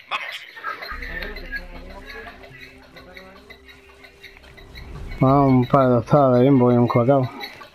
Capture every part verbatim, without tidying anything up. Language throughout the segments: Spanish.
Ah, un par de tostadas de Bimbo y un colacao.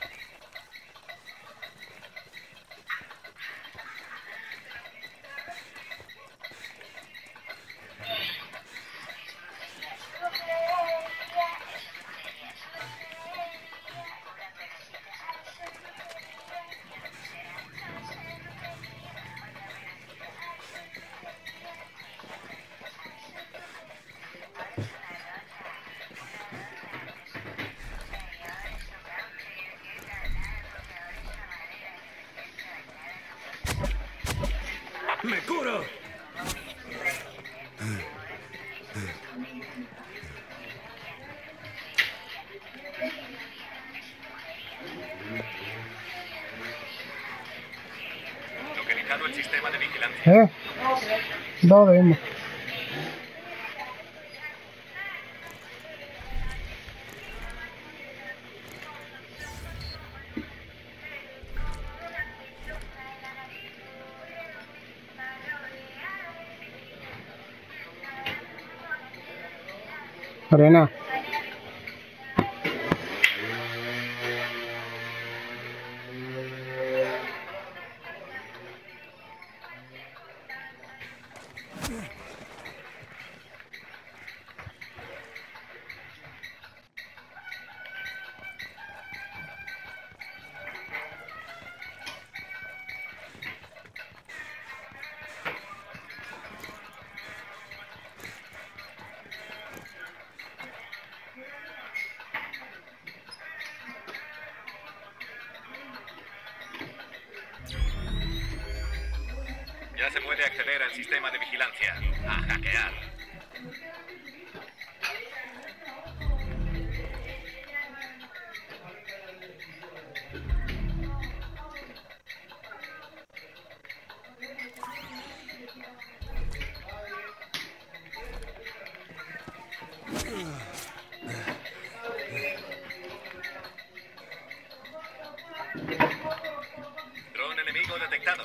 ¡Me curo! Localizado el sistema de vigilancia. ¿Eh? Dos de Bimbo. Arena. Ya se puede acceder al sistema de vigilancia. A hackear. Dron enemigo detectado.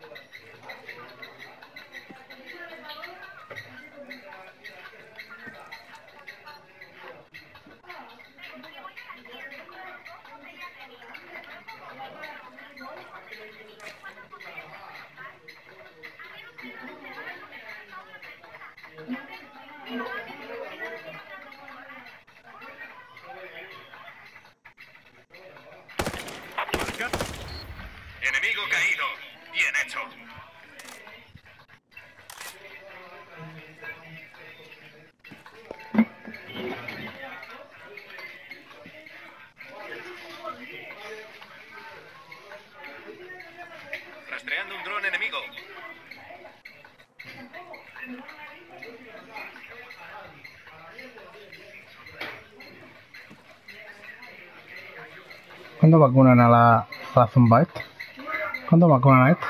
Enemigo caído. Bien hecho. Rastreando un dron enemigo. ¿Cuándo vacunan a la, a la zumba esta? ¿Cuándo vacunan a esta?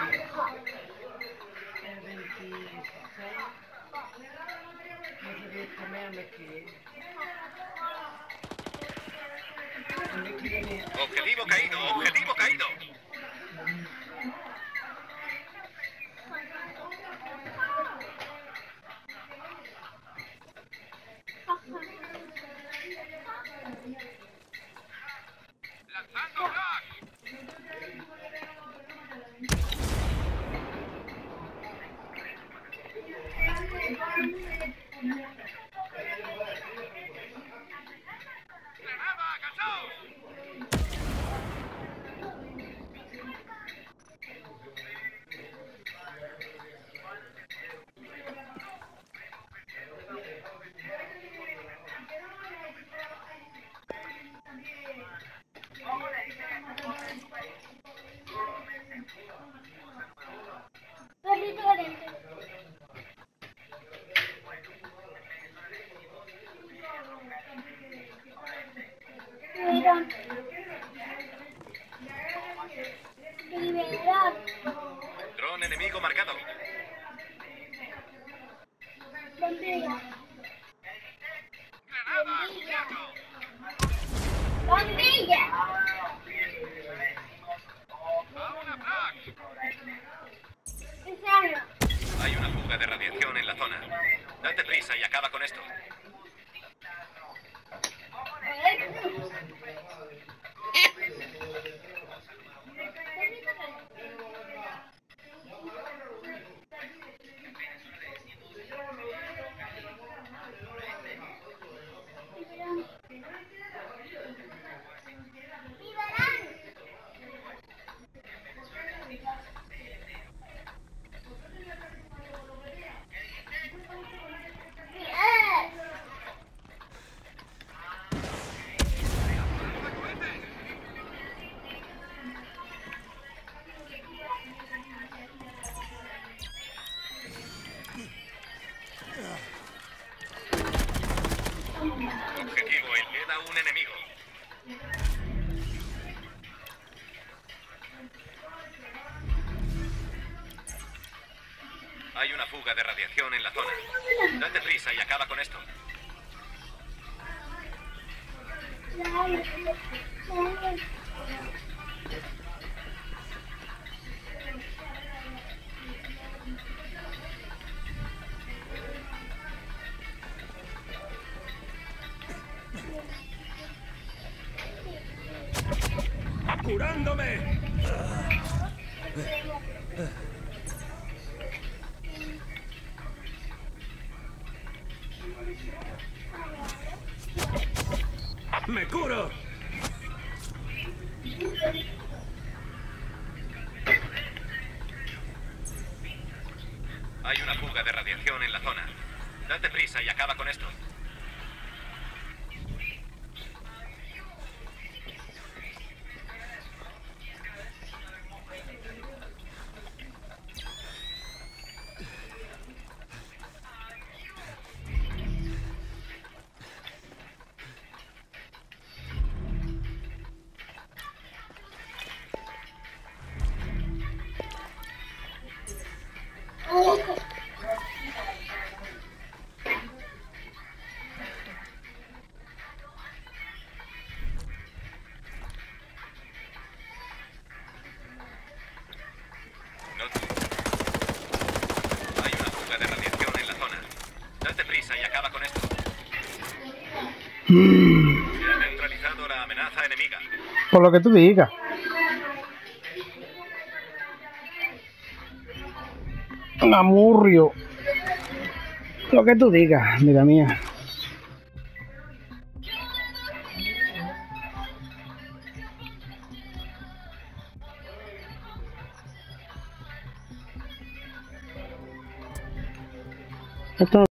Objetivo caído. Objetivo caído. Lanzando flash. Granada, agachaos. Dron enemigo marcado. Granada, cubierto. A una flash. Hay una fuga de radiación en la zona. prisa y acaba con esto. Objetivo, queda un enemigo. Hay una fuga de radiación en la zona. Date prisa y acaba con esto. ¡Curándome! ¡Me curo! Hay una fuga de radiación en la zona. Date prisa y acaba con esto. No te- Hay una fuga de radiación en la zona. Date prisa y acaba con esto. Se ha neutralizado la amenaza enemiga. Por lo que tú digas. Amurrio. Lo que tú digas, mira mía. Esto